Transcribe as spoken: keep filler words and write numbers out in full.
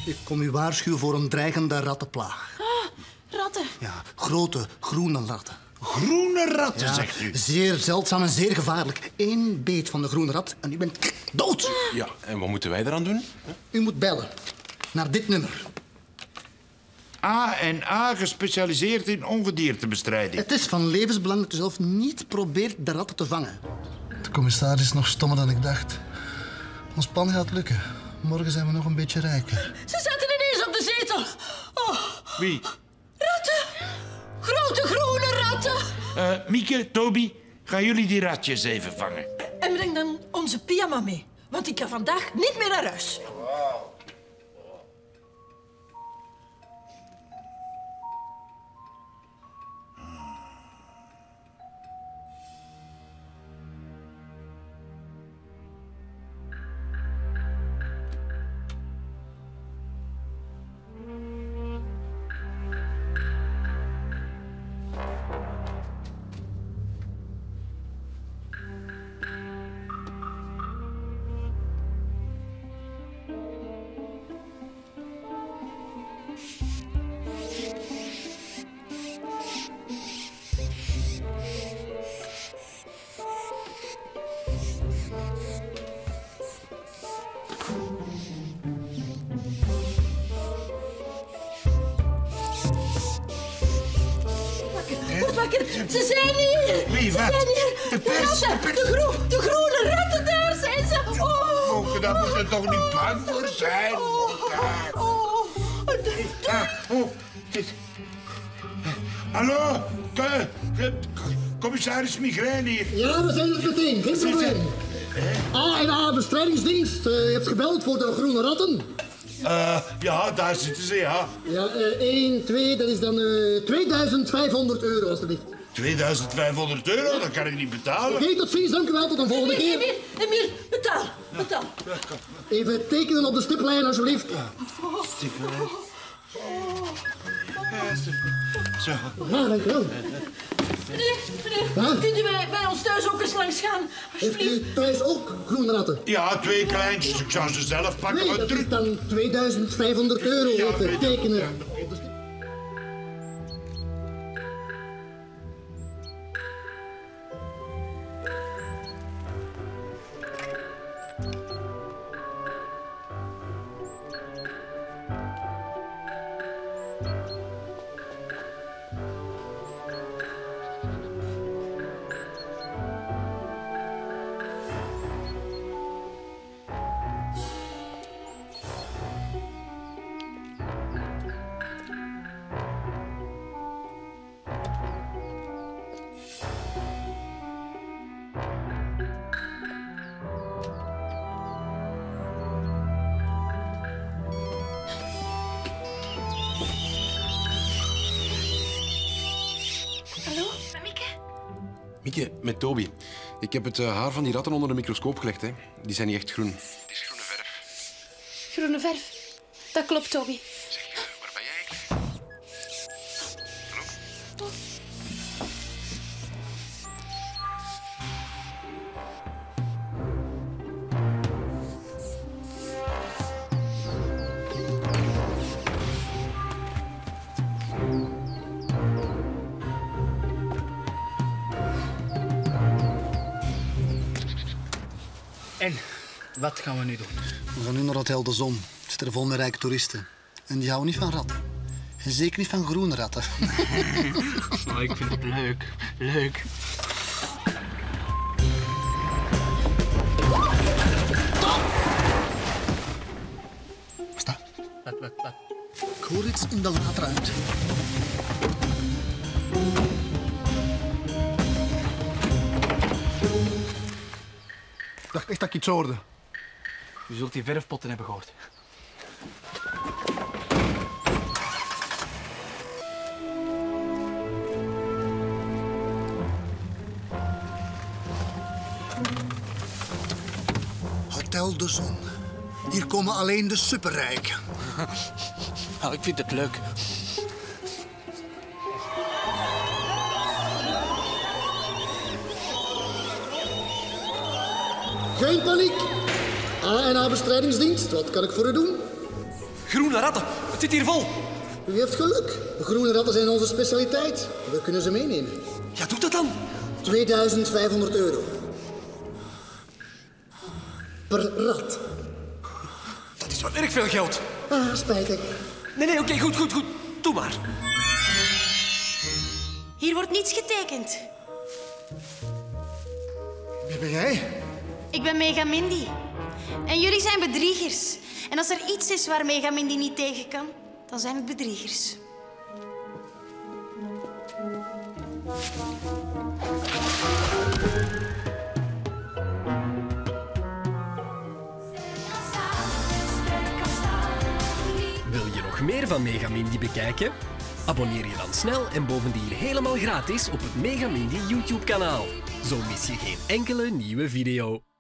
Ik kom u waarschuwen voor een dreigende rattenplaag. Ah, ratten. Ja, grote, groene ratten. Groene ratten, Ja, zegt u? zeer zeldzaam en zeer gevaarlijk. Eén beet van de groene rat en u bent dood. Ja, en wat moeten wij eraan doen? U moet bellen naar dit nummer. A en A gespecialiseerd in ongediertebestrijding. Het is van levensbelang dat u zelf niet probeert de ratten te vangen. De commissaris is nog stommer dan ik dacht. Ons plan gaat lukken. Morgen zijn we nog een beetje rijker. Ze zaten ineens op de zetel. Oh, Wie? ratten. Grote groene ratten. Uh, Mieke, Toby, gaan jullie die ratjes even vangen? En breng dan onze pyjama mee. Want ik ga vandaag niet meer naar huis. Ze zijn hier! Wie, Ze wat? zijn hier! De pers, ratten. de pers. De, gro de groene ratten, daar zijn ze! Oh! Mogen, daar moet er toch niet bang voor zijn? Oh! Oh! Ah, oh, dit. Hallo, de, de, commissaris Migraine hier. Ja, we zijn er meteen. Geen probleem. A en A bestrijdingsdienst. Uh, je hebt gebeld voor de groene ratten. Uh, ja, daar zitten ze, ja. Ja, één, twee, dat is dan uh, tweeduizend vijfhonderd euro, alstublieft. tweeduizend vijfhonderd euro, dat kan ik niet betalen. Oké, okay, tot ziens, dank u wel, tot een volgende keer. Emile, Emile, betaal, betaal. Even tekenen op de stiplijn, alsjeblieft. Stiplijn. Zo. Ja, dank u wel. Meneer, meneer, Huh? kunt u bij, bij ons thuis ook eens langs gaan? Heeft Alsjeblieft. u thuis ook groene ratten? Ja, twee kleintjes. Ik zou ze zelf pakken. Nee, maar dat druk. is dan tweeduizend vijfhonderd euro. Ja, Even weet- tekenen. ja. op de stip- Hallo, Mieke? Mieke, met Toby. Ik heb het uh, haar van die ratten onder de microscoop gelegd. Hè. Die zijn niet echt groen. Het is groene verf. Groene verf. Dat klopt, Toby. Zeg, uh, waar ben jij eigenlijk? Hallo? En, wat gaan we nu doen? We gaan nu naar Hotel de Zon. Het zit er vol met rijke toeristen. En die houden niet van ratten. En zeker niet van groene ratten. Oh, ik vind het leuk. Leuk. Wat is dat? Wat, wat, wat? Ik hoor iets in de laadruimte. Ik dacht echt dat ik iets hoorde. U zult die verfpotten hebben gehoord. Hotel de Zon. Hier komen alleen de superrijken. Nou, ik vind het leuk. Geen paniek. A en A bestrijdingsdienst, wat kan ik voor u doen? Groene ratten. Het zit hier vol. U heeft geluk. Groene ratten zijn onze specialiteit. We kunnen ze meenemen. Ja, doe dat dan. tweeduizend vijfhonderd euro. Per rat. Dat is wel erg veel geld. Ah, spijtig. Nee, nee, oké, okay, goed, goed, goed. Doe maar. Hier wordt niets getekend. Wie ben jij? Ik ben Megamindy. En jullie zijn bedriegers. En als er iets is waar Megamindy niet tegen kan, dan zijn het bedriegers. Wil je nog meer van Megamindy bekijken? Abonneer je dan snel en bovendien helemaal gratis op het Megamindy YouTube-kanaal. Zo mis je geen enkele nieuwe video.